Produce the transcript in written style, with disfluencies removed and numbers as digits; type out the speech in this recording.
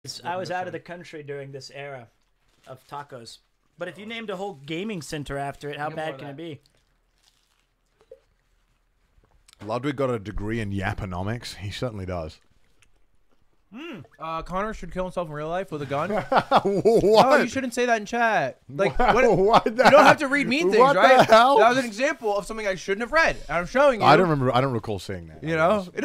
I was out of the country during this era of tacos. But if you named a whole gaming center after it, how bad can it be? Ludwig got a degree in yaponomics. He certainly does. Connor should kill himself in real life with a gun. What? No, you shouldn't say that in chat. Like, what the you don't have to read mean things, what right? The hell? That was an example of something I shouldn't have read. And I'm showing you. I don't remember. I don't recall seeing that. You know.